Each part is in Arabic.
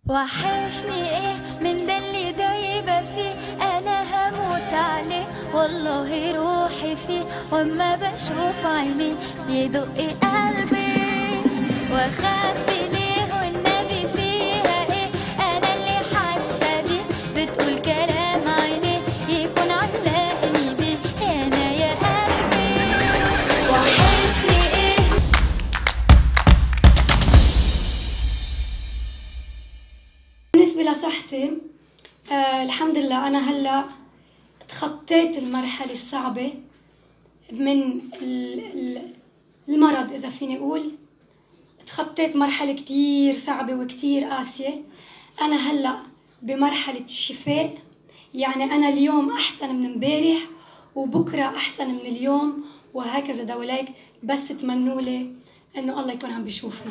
وحشني ايه من ده اللي دايبة فيه، انا هموت عليه والله روحي فيه، واما بشوف عينيه يدق قلبي واخبي ليه والنبي فيها ايه، انا اللي حاسة بيه بتقول كلام عينيه يكون علقني بيه انا يا قلبي. وحشني ايه. بالنسبة لصحتي الحمد لله أنا هلأ تخطيت المرحلة الصعبة من المرض، إذا فيني أقول تخطيت مرحلة كتير صعبة وكتير قاسية. أنا هلأ بمرحلة الشفاء، يعني أنا اليوم أحسن من امبارح وبكرة أحسن من اليوم وهكذا دولاك، بس تمنولي إنه الله يكون عم بيشوفنا.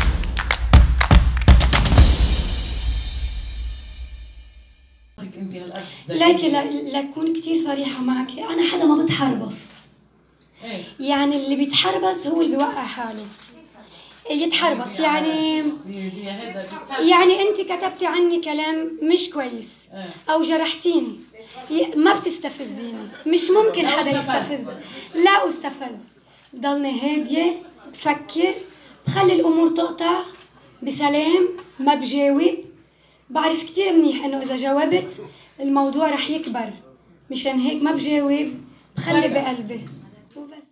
لكن لأكون كتير صريحة معك، أنا حدا ما بتحربص، يعني اللي بيتحربص هو اللي بيوقع حاله يتحربص. يعني أنت كتبتي عني كلام مش كويس أو جرحتيني، ما بتستفزيني، مش ممكن حدا يستفز. لا أستفز، بضلني هادية بفكر، بخلي الأمور تقطع بسلام، ما بجاوب. بعرف كتير منيح انه اذا جاوبت الموضوع رح يكبر، مشان هيك ما بجاوب، بخلي بقلبي وبس.